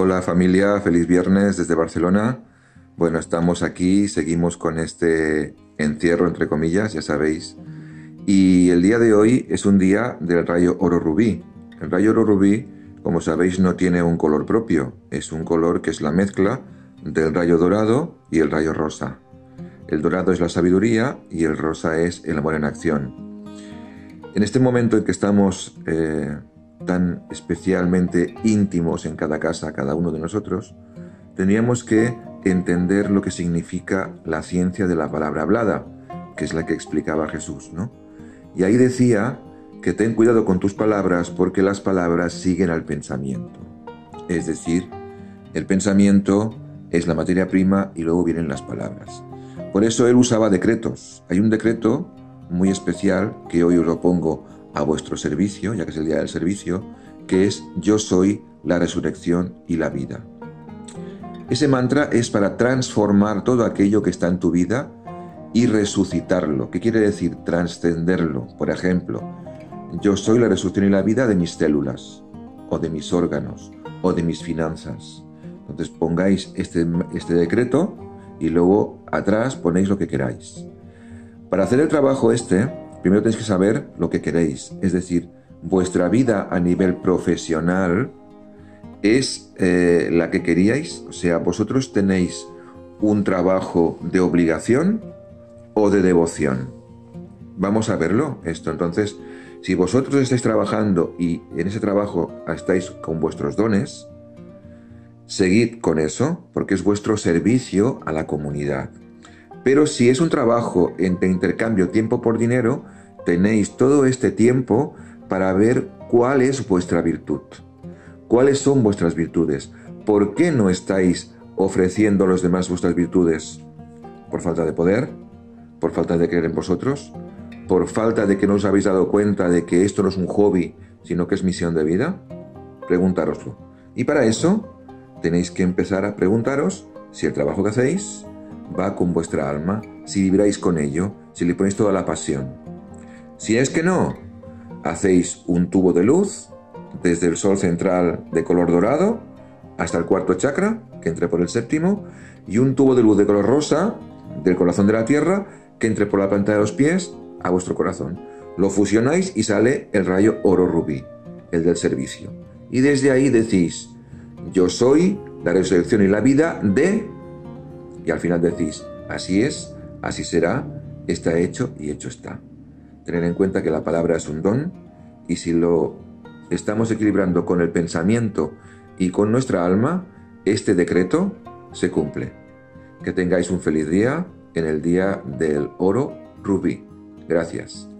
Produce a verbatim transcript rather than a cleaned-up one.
Hola familia, feliz viernes desde Barcelona. Bueno, estamos aquí, seguimos con este encierro entre comillas, ya sabéis. Y el día de hoy es un día del rayo oro rubí. El rayo oro rubí, como sabéis, no tiene un color propio. Es un color que es la mezcla del rayo dorado y el rayo rosa. El dorado es la sabiduría y el rosa es el amor en acción. En este momento en que estamos eh, tan especialmente íntimos en cada casa, cada uno de nosotros, tendríamos que entender lo que significa la ciencia de la palabra hablada, que es la que explicaba Jesús, ¿no? Y ahí decía que ten cuidado con tus palabras porque las palabras siguen al pensamiento. Es decir, el pensamiento es la materia prima y luego vienen las palabras. Por eso él usaba decretos. Hay un decreto muy especial que hoy os lo pongo a vuestro servicio, ya que es el día del servicio, que es yo soy la resurrección y la vida. Ese mantra es para transformar todo aquello que está en tu vida y resucitarlo. ¿Qué quiere decir? Trascenderlo. Por ejemplo, yo soy la resurrección y la vida de mis células, o de mis órganos, o de mis finanzas. Entonces pongáis este, este decreto y luego atrás ponéis lo que queráis. Para hacer el trabajo este, primero tenéis que saber lo que queréis. Es decir, vuestra vida a nivel profesional es eh, la que queríais. O sea, vosotros tenéis un trabajo de obligación o de devoción. Vamos a verlo esto. Entonces, si vosotros estáis trabajando y en ese trabajo estáis con vuestros dones, seguid con eso, porque es vuestro servicio a la comunidad. Pero si es un trabajo en intercambio tiempo por dinero, tenéis todo este tiempo para ver cuál es vuestra virtud. ¿Cuáles son vuestras virtudes? ¿Por qué no estáis ofreciendo a los demás vuestras virtudes? ¿Por falta de poder? ¿Por falta de creer en vosotros? ¿Por falta de que no os habéis dado cuenta de que esto no es un hobby, sino que es misión de vida? Preguntároslo. Y para eso tenéis que empezar a preguntaros si el trabajo que hacéis va con vuestra alma, si vibráis con ello, si le ponéis toda la pasión. Si es que no, hacéis un tubo de luz desde el sol central de color dorado hasta el cuarto chakra, que entre por el séptimo, y un tubo de luz de color rosa del corazón de la tierra, que entre por la planta de los pies a vuestro corazón. Lo fusionáis y sale el rayo oro rubí, el del servicio. Y desde ahí decís, yo soy la resurrección y la vida de... Y al final decís, así es, así será, está hecho y hecho está. Tener en cuenta que la palabra es un don y si lo estamos equilibrando con el pensamiento y con nuestra alma, este decreto se cumple. Que tengáis un feliz día en el día del oro rubí. Gracias.